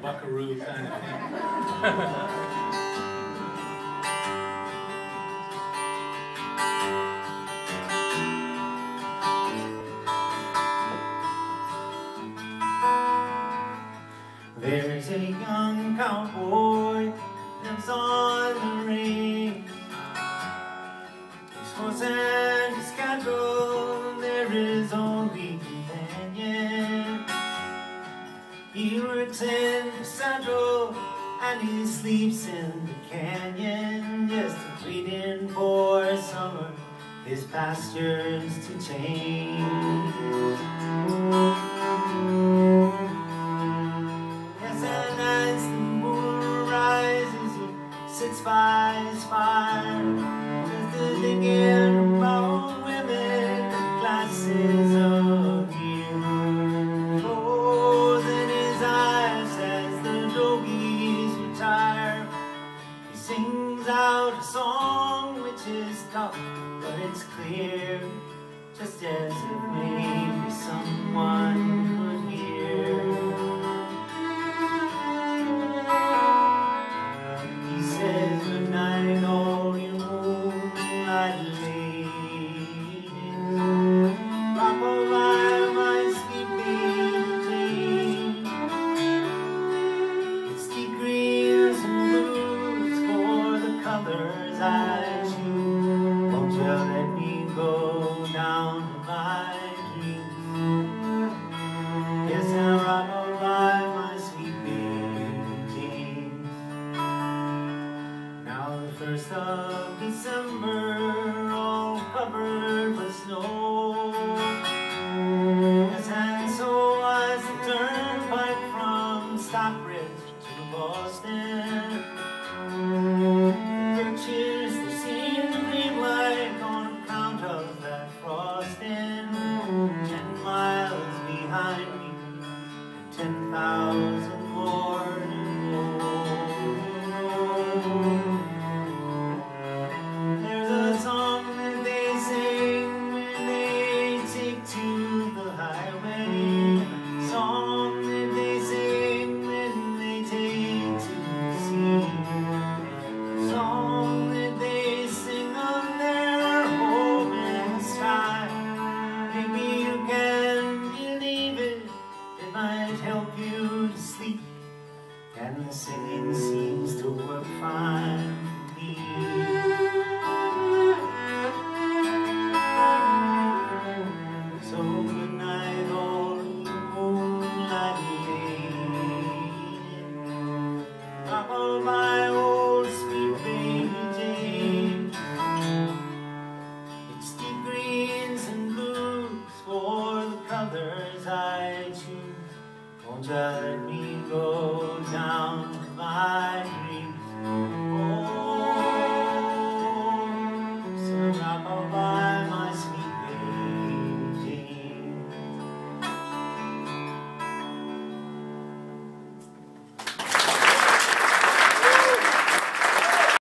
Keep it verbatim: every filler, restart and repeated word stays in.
buckaroo kind of thing. There's a young cowboy lives on the range. His horse and his cattle, there is only companion. He works in the saddle and he sleeps in the canyon, just waiting for summer, his pastures to change. Sits by his fire, just thinking about women and glasses of beer. Closing his eyes as the doggies retire, he sings out a song which is tough, but it's clear, just as if maybe someone could hear. Good night, all you moonlight ladies. Rock-a-bye, my sweet baby. It's the greens and blues for the colors I choose. Won't you let me go down to my dreams? Yes, I'll rock-a-bye, my sweet baby. First of December, all covered with snow. Yes, and so was the turnpike from Stockbridge to Boston. The birches, they seem dreamlike on account of that frosting. Ten miles behind me, and ten thousand more to go. Help you to sleep, and the singing seems to work fine for me.